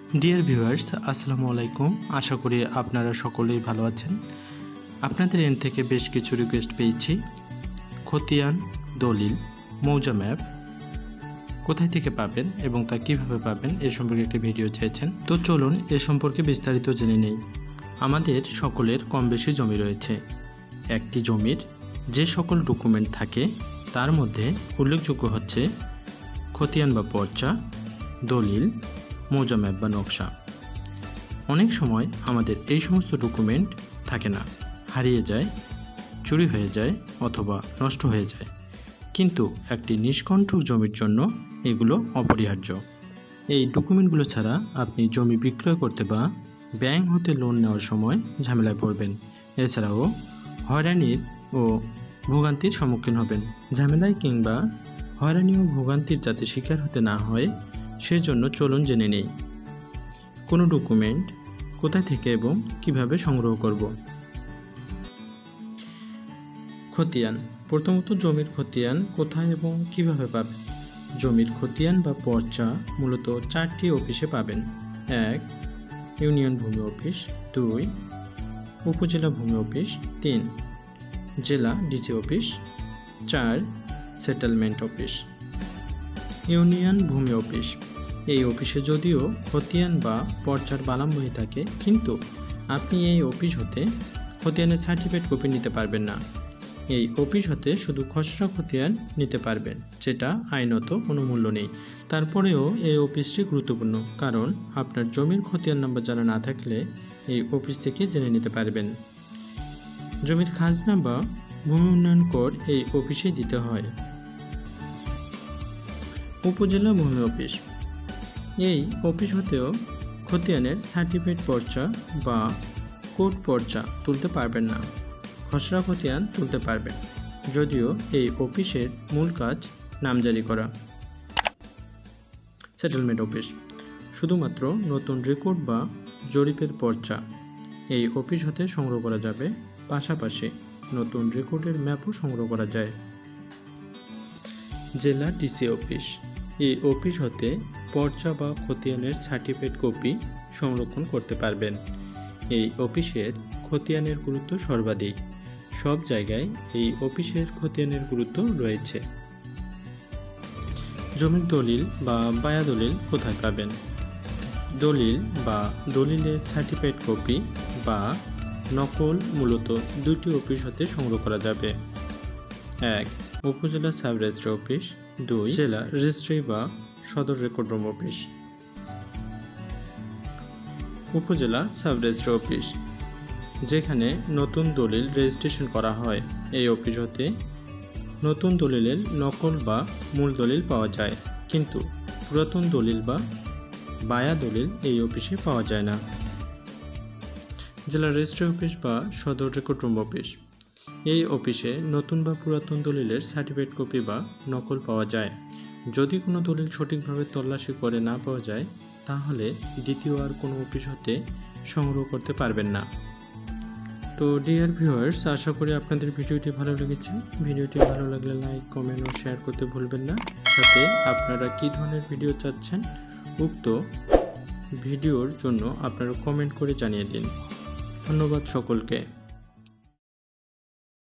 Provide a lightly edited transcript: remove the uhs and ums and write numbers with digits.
Dear viewers, আসসালামু আলাইকুম। আশা করি আপনারা সকলেই ভালো আছেন। আপনাদের এন্ড থেকে বেশ কিছু রিকোয়েস্ট পেয়েছি। খতিয়ান, দলিল, মৌজা ম্যাপ কোথায় থেকে পাবেন এবং তা কীভাবে পাবেন এ সম্পর্কে একটি ভিডিও চেয়েছেন। তো চলুন এ সম্পর্কে বিস্তারিত জেনে নেই। আমাদের সকলের কম বেশি জমি রয়েছে। একটি জমির যে সকল ডকুমেন্ট থাকে তার মধ্যে উল্লেখযোগ্য হচ্ছে খতিয়ান বা পর্চা, দলিল, মৌজা ম্যাপ বা নকশা। অনেক সময় আমাদের এই সমস্ত ডকুমেন্ট থাকে না, হারিয়ে যায়, চুরি হয়ে যায় অথবা নষ্ট হয়ে যায়, কিন্তু একটি নিষ্কণ্টক জমির জন্য এগুলো অপরিহার্য। এই ডকুমেন্টগুলো ছাড়া আপনি জমি বিক্রয় করতে বা ব্যাংক হতে লোন নেওয়ার সময় ঝামেলায় পড়বেন। এছাড়াও হয়রানির ও ভোগান্তির সম্মুখীন হবেন। ঝামেলায় কিংবা হয়রানি ও ভোগান্তির যাতে শিকার হতে না হয় সেজন্য চলুন জেনে নেই কোনো ডকুমেন্ট কোথায় থেকে এবং কিভাবে সংগ্রহ করব। খতিয়ান। প্রথমত জমির খতিয়ান কোথায় এবং কিভাবে পাবেন। জমির খতিয়ান বা পর্চা মূলত 4টি অফিসে পাবেন। 1. ইউনিয়ন ভূমি অফিস, 2. উপজেলা ভূমি অফিস, 3. জেলা DC office, 4. Settlement office. Union ভূমি অফিস। এই অফিসে যদিও খতিয়ান বা পর্চার বালাম বই থাকে, কিন্তু আপনি এই অফিস হতে খতিয়ানের সার্টিফিকেট কপি নিতে পারবেন না। এই অফিস হতে শুধু খসড়া খতিয়ান নিতে পারবেন, যেটা আইনত কোনো মূল্য নেই। তারপরেও এই অফিসটি গুরুত্বপূর্ণ, কারণ আপনার জমির খতিয়ান নাম্বার জানা না থাকলে এই অফিস থেকে জেনে নিতে পারবেন। জমির খাজনা বা ভূমি উন্নয়ন কর এই অফিসে দিতে হয়। উপজেলা ভূমি অফিস। এই অফিস হতেও খতিয়ানের সার্টিফিকেট পর্চা বা কোর্ট পর্চা তুলতে পারবেন না, খসড়া খতিয়ান তুলতে পারবেন, যদিও এই অফিসের মূল কাজ নামজারি করা। Settlement office. শুধুমাত্র নতুন রেকর্ড বা জরিপের পর্চা এই অফিস হতে সংগ্রহ করা যাবে, পাশাপাশি নতুন রেকর্ডের ম্যাপও সংগ্রহ করা যায়। জেলা ডিসি অফিস। এই অফিস হতে পর্চা বা খতিয়ানের সার্টিফিকেট কপি সংরক্ষণ করতে পারবেন। এই অফিসের খতিয়ানের গুরুত্ব সর্বাধিক। সব জায়গায় এই অফিসের খতিয়ানের গুরুত্ব রয়েছে। জমির দলিল বা বায়া দলিল কোথায় পাবেন। দলিল বা দলিলের সার্টিফিকেট কপি বা নকল মূলত 2টি অফিস হতে সংগ্রহ করা যাবে। 1. উপজেলা সাব রেজিস্ট্রি অফিস, 2. জেলা রেজিস্ট্রি বা সদর রেকর্ড রুম অফিস। উপজেলা সাব রেজিস্ট্রি অফিস, যেখানে নতুন দলিল রেজিস্ট্রেশন করা হয়। এই অফিস হতে নতুন দলিলের নকল বা মূল দলিল পাওয়া যায়, কিন্তু পুরাতন দলিল বা বায়া দলিল এই অফিসে পাওয়া যায় না। জেলা রেজিস্ট্রি অফিস বা সদর রেকর্ড রুম অফিস। এই অফিসে নতুন বা পুরাতন দলিলের সার্টিফিকেট কপি বা নকল পাওয়া যায়। যদি কোনো দলিল সঠিকভাবে তল্লাশি করে না পাওয়া যায়, তাহলে দ্বিতীয় আর কোনো অফিস হতে সংগ্রহ করতে পারবেন না। তো ডিয়ার ভিউয়ার্স, আশা করি আপনাদের ভিডিওটি ভালো লেগেছে। ভিডিওটি ভালো লাগলে লাইক, কমেন্ট ও শেয়ার করতে ভুলবেন না। সাথে আপনারা কী ধরনের ভিডিও চাচ্ছেন উক্ত ভিডিওর জন্য আপনারা কমেন্ট করে জানিয়ে দিন। ধন্যবাদ সকলকে।